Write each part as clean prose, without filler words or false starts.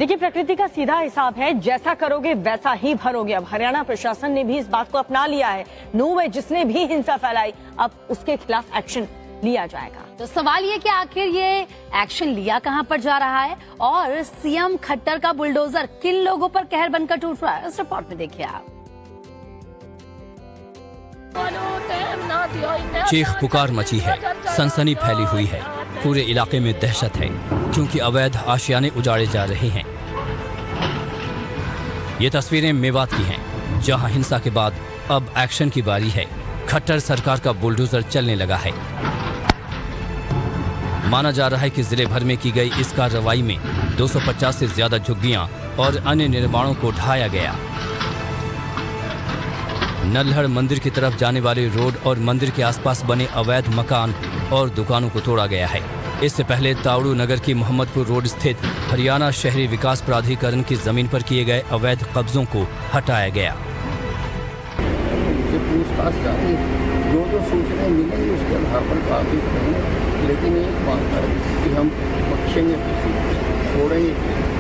देखिए, प्रकृति का सीधा हिसाब है, जैसा करोगे वैसा ही भरोगे। अब हरियाणा प्रशासन ने भी इस बात को अपना लिया है। नो वे, जिसने भी हिंसा फैलाई अब उसके खिलाफ एक्शन लिया जाएगा। तो सवाल ये कि आखिर ये एक्शन लिया कहां पर जा रहा है और सीएम खट्टर का बुलडोजर किन लोगों पर कहर बनकर टूट रहा है, इस रिपोर्ट में देखिए आप। चीख पुकार मची है, सनसनी फैली हुई है, पूरे इलाके में दहशत है क्योंकि अवैध आशियाने उजाड़े जा रहे हैं। ये तस्वीरें मेवात की हैं, जहां हिंसा के बाद अब एक्शन की बारी है। खट्टर सरकार का बुलडोजर चलने लगा है। माना जा रहा है कि जिले भर में की गई इस कार्रवाई में 250 से ज्यादा झुग्गियां और अन्य निर्माणों को ढाया गया। नल्हड़ मंदिर की तरफ जाने वाले रोड और मंदिर के आसपास बने अवैध मकान और दुकानों को तोड़ा गया है। इससे पहले तावड़ू नगर की मोहम्मदपुर रोड स्थित हरियाणा शहरी विकास प्राधिकरण की जमीन पर किए गए अवैध कब्जों को हटाया गया। जो सूचनाएं मिलेंगी उसके आधार पर काफी करेंगे, लेकिन एक बात है कि हम बख्शेंगे छोड़ेंगे।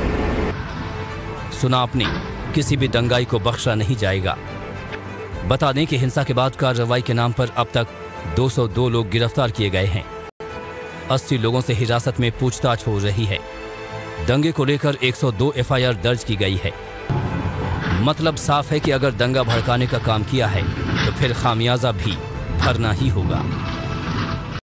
सुना आपने, किसी भी दंगाई को बख्शा नहीं जाएगा। बता दें कि हिंसा के बाद कार्रवाई के नाम पर अब तक 202 लोग गिरफ्तार किए गए हैं। 80 लोगों से हिरासत में पूछताछ हो रही है। दंगे को लेकर 102 एफआईआर दर्ज की गई है। मतलब साफ है कि अगर दंगा भड़काने का काम किया है तो फिर खामियाजा भी भरना ही होगा।